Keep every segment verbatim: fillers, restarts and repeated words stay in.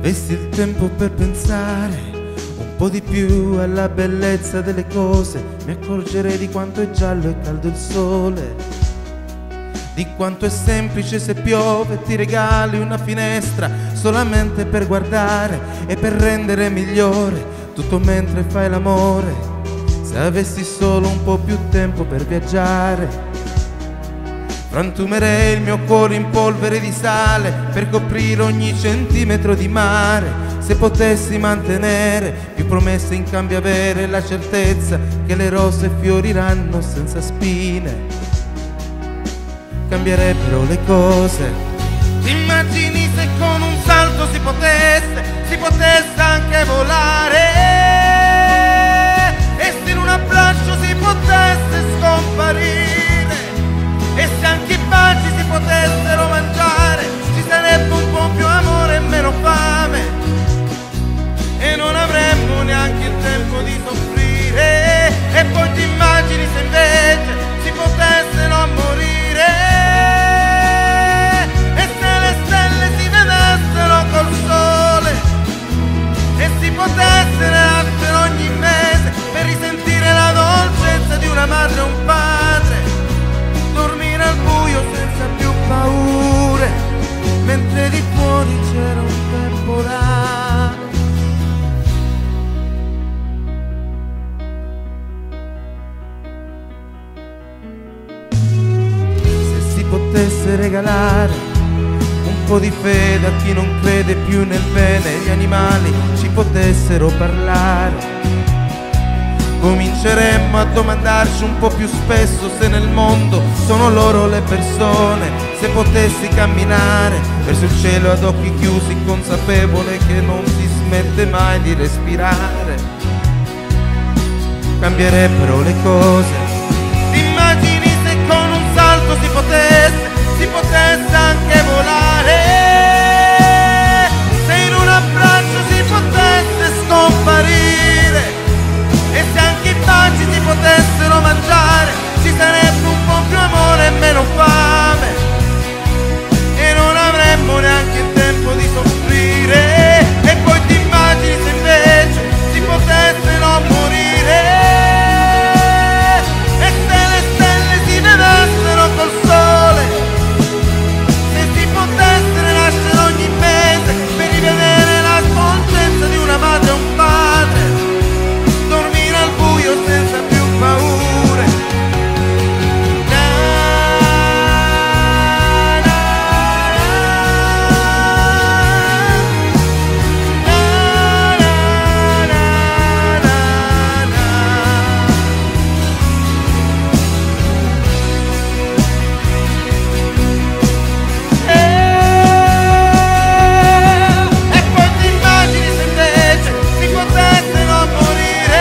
avessi il tempo per pensare un po' di più alla bellezza delle cose, mi accorgerei di quanto è giallo e caldo il sole, di quanto è semplice se piove ti regali una finestra solamente per guardare e per rendere migliore tutto mentre fai l'amore. Se avessi solo un po' più tempo per viaggiare, frantumerei il mio cuore in polvere di sale per coprire ogni centimetro di mare. Se potessi mantenere più promesse in cambio avere la certezza che le rose fioriranno senza spine, cambierebbero le cose. Ti immagini se con un salto si potesse, si potesse anche volare, e se in un abbraccio si potesse scomparire, e se anche i baci si potessero mangiare, ci sarebbe un po' più amore e meno fame, e non avremmo neanche il tempo di soffrire. E poi ti immagini se invece si potesse non morire, e se le stelle si vedessero col sole, e si potesse nascere ogni mese per risentire la dolcezza di una madre e un padre, dormire al buio senza più paure, mentre di fuori c'era un temporale. Se si potesse regalare un po' di fede a chi non crede più nel bene, gli animali ci potessero parlare, cominceremmo a domandarci un po' più spesso se nel mondo sono loro le persone. Se potessi camminare verso il cielo ad occhi chiusi, consapevole che non si smette mai di respirare, cambierebbero le cose. Ti immagini se con un salto si potesse, si potesse anche volare, se in un abbraccio si potesse scomparire, e se anche i baci si potessero mangiare, ci sarebbe un po' più amore e meno fame, e non avremmo neanche il tempo di soffrire. E poi ti immagini se invece si potesse non morire, e se le stelle si vedessero col sole, se si potesse nascere ogni mese per rivedere la dolcezza di una madre e un padre, dormire al buio senza più paure. Na, na, na, na, na, na, na. E poi ti immagini se invece si potesse non morire,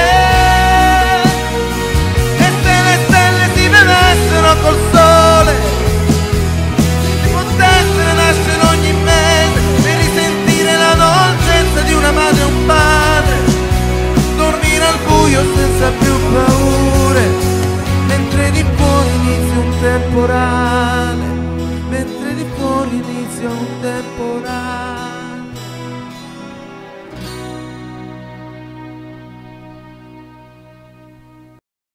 e se le stelle si vedessero col sole, si potesse nascere ogni mese per risentire la dolcezza di una madre e un padre, dormire al buio senza più paure, mentre di fuori inizia un temporale, mentre di fuori inizia un temporale.